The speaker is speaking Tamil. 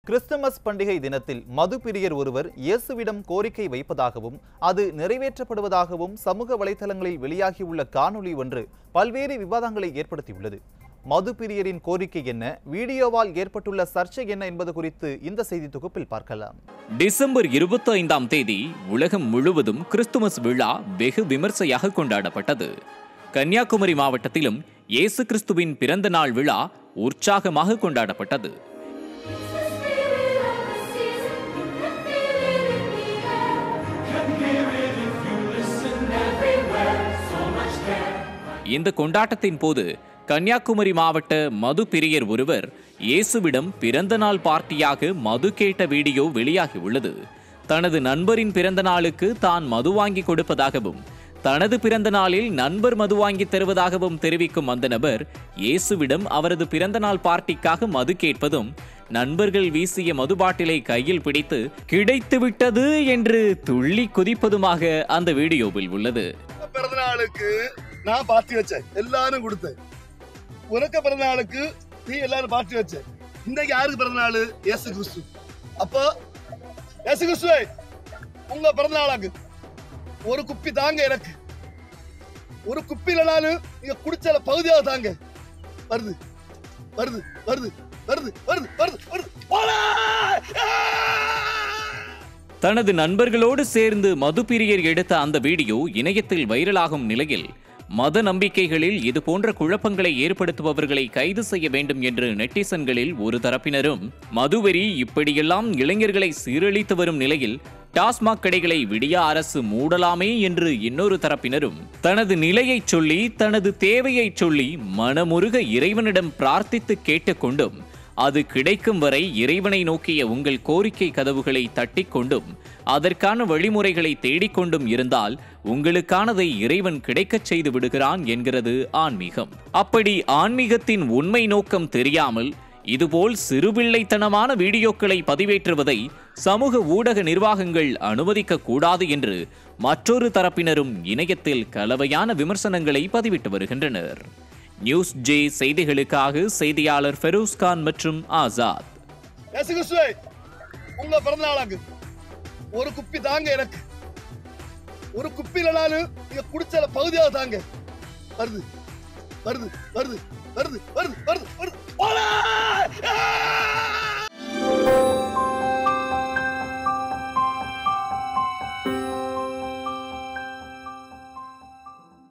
கிறிஸ்துமஸ் பண்டிகை தினத்தில் மது பிரியர் ஒருவர் இயேசுவிடம் கோரிக்கை வைப்பதாகவும் அது நிறைவேற்றப்படுவதாகவும் சமூக வலைதளங்களில் வெளியாகியுள்ள காணொளி ஒன்று பல்வேறு விவாதங்களை ஏற்படுத்தியுள்ளது. மது பிரியரின் கோரிக்கை என்ன, வீடியோவால் ஏற்பட்டுள்ள சர்ச்சை என்ன என்பது குறித்து இந்த செய்தி தொகுப்பில் பார்க்கலாம். டிசம்பர் 25ஆம் தேதி உலகம் முழுவதும் கிறிஸ்துமஸ் விழா வெகு விமர்சையாக கொண்டாடப்பட்டது. கன்னியாகுமரி மாவட்டத்திலும் இயேசு கிறிஸ்துவின் பிறந்த நாள் விழா உற்சாகமாக கொண்டாடப்பட்டது. இந்த கொண்டாட்டத்தின் போது கன்னியாகுமரி மாவட்ட மது பிரியர் ஒருவர் இயேசுவிடம் பிறந்த நாள் பார்ட்டியாக மது கேட்ட வீடியோ வெளியாகியுள்ளது. தனது நண்பரின் பிறந்த நாளுக்கு தான் மது வாங்கி கொடுப்பதாகவும் தனது பிறந்த நாளில் நண்பர் மது வாங்கி தருவதாகவும் தெரிவிக்கும் அந்த நபர் இயேசுவிடம் அவரது பிறந்த நாள் பார்ட்டிக்காக மது கேட்பதும் நண்பர்கள் வீசிய மது பாட்டிலை கையில் பிடித்து கிடைத்து விட்டது என்று துள்ளி குதிப்பதுமாக அந்த வீடியோவில் உள்ளது. பிறந்த நாளுக்கு நான் பார்ட்டி வச்சேன், எல்லாரும் கொடுத்தேன். உனக்கு பிறந்த நாளுக்கு நீ எல்லாரும் பார்ட்டி வச்ச. இன்னைக்கு யாருக்கு பிறந்த நாள்? இயேசு கிறிஸ்து. அப்போ இயேசு கிறிஸ்துவே, உங்க பிறந்த நாளாக்கு ஒரு குப்பி தாங்க. எனக்கு ஒரு குப்பி இல்லைனாலும் நீங்க குடிச்சல பகுதியாக தாங்க. வருது வருது வருது வருது வருது வருது வருது. தனது நண்பர்களோடு சேர்ந்து மது பிரியர் எடுத்த அந்த வீடியோ இணையத்தில் வைரலாகும் நிலையில் மத நம்பிக்கைகளில் இதுபோன்ற குழப்பங்களை ஏற்படுத்துபவர்களை கைது செய்ய வேண்டும் என்று நெட்டிசன்களில் ஒரு தரப்பினரும், மதுவெறி இப்படியெல்லாம் இளைஞர்களை சீரழித்து வரும் நிலையில் டாஸ்மாக் கடைகளை விடியா அரசு மூடலாமே என்று இன்னொரு தரப்பினரும் தனது நிலையை சொல்லி தனது தேவையை சொல்லி மனமுருக இறைவனிடம் பிரார்த்தித்து கேட்டுக்கொண்டும் அது கிடைக்கும் வரை இறைவனை நோக்கிய உங்கள் கோரிக்கை கதவுகளை தட்டிக்கொண்டும் அதற்கான வழிமுறைகளை தேடிக்கொண்டும் இருந்தால் உங்களுக்கானதை இறைவன் கிடைக்கச் செய்து விடுகிறான் என்கிறது ஆன்மீகம். அப்படி ஆன்மீகத்தின் உண்மை நோக்கம் தெரியாமல் இதுபோல் சிறுபிள்ளைத்தனமான வீடியோக்களை பதிவேற்றுவதை சமூக ஊடக நிர்வாகங்கள் அனுமதிக்க கூடாது என்று மற்றொரு தரப்பினரும் இணையத்தில் கலவையான விமர்சனங்களை பதிவிட்டு வருகின்றனர். NewsJ செய்திகளுக்காக செய்தியாளர் ஃபெரோஸ்கான் மற்றும் ஆசாத். உங்க பிறந்த நாளாக்கு ஒரு குப்பி தாங்க. எனக்கு ஒரு குப்பி இல்லைனாலும் நீங்க குடிச்சல பகுதியாக தாங்க. வருது வருது வருது வருது வருது வருது வருது.